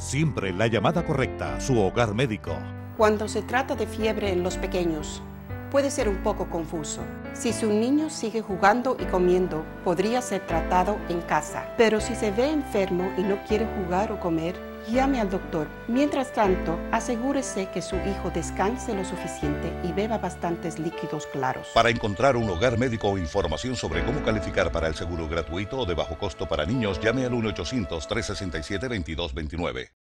Siempre la llamada correcta, su hogar médico. Cuando se trata de fiebre en los pequeños, puede ser un poco confuso. Si su niño sigue jugando y comiendo, podría ser tratado en casa. Pero si se ve enfermo y no quiere jugar o comer, llame al doctor. Mientras tanto, asegúrese que su hijo descanse lo suficiente y beba bastantes líquidos claros. Para encontrar un hogar médico o información sobre cómo calificar para el seguro gratuito o de bajo costo para niños, llame al 1-800-367-2229.